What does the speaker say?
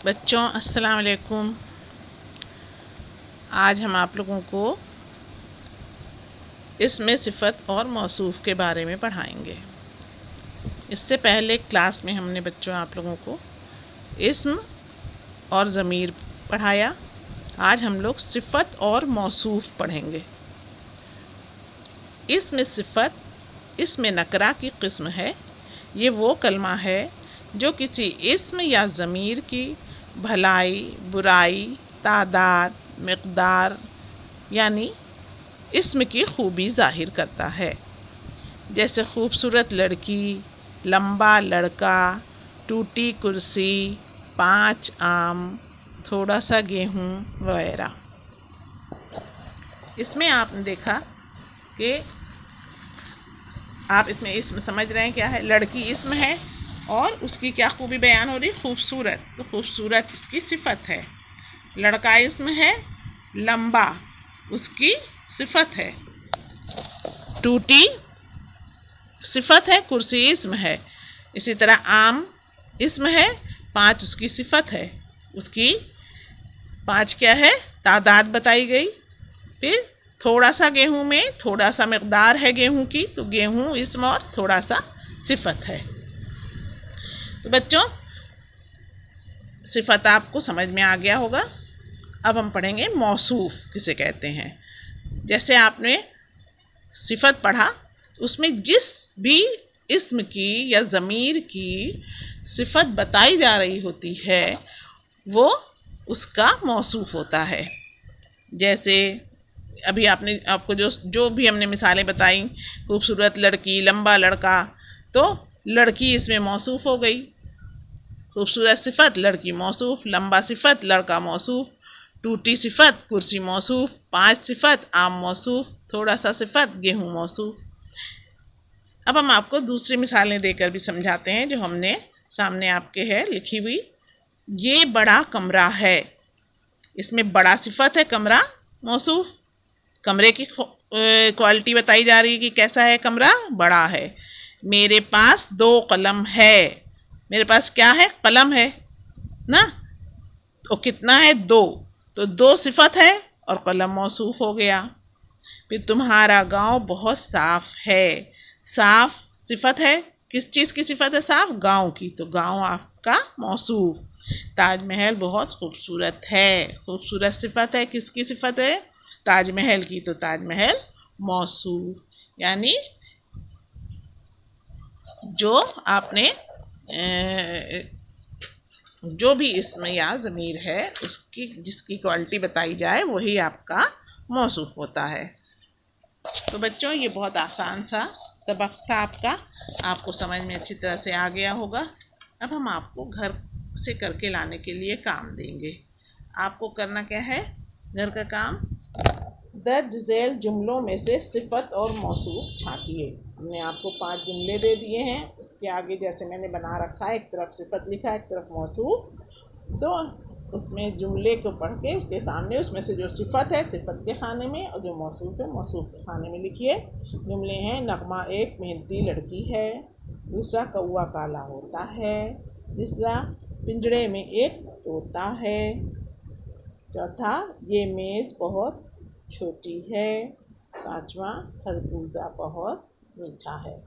बच्चों अस्सलाम वालेकुम। आज हम आप लोगों को इसमें सिफ़त और मौसूफ़ के बारे में पढ़ाएंगे। इससे पहले क्लास में हमने बच्चों आप लोगों को इस्म और ज़मीर पढ़ाया। आज हम लोग सिफ़त और मौसूफ़ पढ़ेंगे। इसमें सिफ़त इसमें नकरा की किस्म है। ये वो कलमा है जो किसी इस्म या ज़मीर की भलाई, बुराई, तादाद, मिक़दार यानी इस्म की खूबी ज़ाहिर करता है। जैसे खूबसूरत लड़की, लंबा लड़का, टूटी कुर्सी, 5 आम, थोड़ा सा गेहूँ वगैरह। इसमें आपने देखा कि आप इसमें इस्म समझ रहे हैं क्या है। लड़की इस्म है और उसकी क्या खूबी बयान हो रही, खूबसूरत। तो खूबसूरत उसकी सिफ़त है। लड़का इस्म है, लंबा उसकी सिफ़त है, टूटी सिफ़त है, कुर्सी इस्म है। इसी तरह आम इस्म है, 5 उसकी सिफ़त है। उसकी 5 क्या है, तादाद बताई गई। फिर थोड़ा सा गेहूँ में थोड़ा सा मिक़दार है गेहूँ की, तो गेहूँ इस्म और थोड़ा सा सिफ़त है। तो बच्चों सिफ़त आपको समझ में आ गया होगा। अब हम पढ़ेंगे मौसूफ़ किसे कहते हैं। जैसे आपने सिफ़त पढ़ा, उसमें जिस भी इस्म की या ज़मीर की सिफ़त बताई जा रही होती है वो उसका मौसूफ़ होता है। जैसे अभी आपको जो भी हमने मिसालें बताई, खूबसूरत लड़की, लंबा लड़का, तो लड़की इसमें मौसूफ़ हो गई। खूबसूरत सिफ़त लड़की मौसूफ़, लंबा सिफ़त लड़का मौसूफ़, टूटी सिफ़त कुर्सी मौसूफ़, 5 सिफ़त आम मौसूफ़, थोड़ा सा सिफ़त गेहूँ मौसूफ़। अब हम आपको दूसरी मिसालें देकर भी समझाते हैं जो हमने सामने आपके है लिखी हुई। ये बड़ा कमरा है, इसमें बड़ा सिफ़त है, कमरा मौसूफ़। कमरे की क्वालिटी बताई जा रही है कि कैसा है कमरा, बड़ा है। मेरे पास 2 कलम है, मेरे पास क्या है, कलम है ना। तो कितना है, 2, तो 2 सिफ़त है और कलम मौसूफ़ हो गया। फिर तुम्हारा गांव बहुत साफ़ है, साफ़ सिफ़त है, किस चीज़ की सिफ़त है, साफ़ गांव की, तो गांव आपका मौसूफ़। ताजमहल बहुत खूबसूरत है, खूबसूरत सिफ़त है, किसकी सिफ़त है, ताजमहल की, तो ताजमहल मौसूफ़। यानी जो आपने जो भी इसमें या ज़मीर है उसकी जिसकी क्वालिटी बताई जाए वही आपका मौसूफ़ होता है। तो बच्चों ये बहुत आसान सा सबक था आपको समझ में अच्छी तरह से आ गया होगा। अब हम आपको घर से करके लाने के लिए काम देंगे। आपको करना क्या है, घर का काम, दर्ज झेल जुमलों में से सिफ़त और मौसूफ़ छांटिए। हमने आपको 5 जुमले दे दिए हैं, उसके आगे जैसे मैंने बना रखा है, एक तरफ सिफ़त लिखा है, एक तरफ मौसूफ़। तो उसमें जुमले को पढ़ के उसके सामने उसमें से जो सिफ़त है सिफ़त के खाने में और जो मौसूफ़ है मौसूफ़ के खाने में लिखिए। जुमले हैं, नगमा एक मेहनती लड़की है, दूसरा कौवा काला होता है, तीसरा पिंजड़े में एक तोता है, चौथा ये मेज़ बहुत छोटी है, 5वां खरबूजा बहुत मीठा है।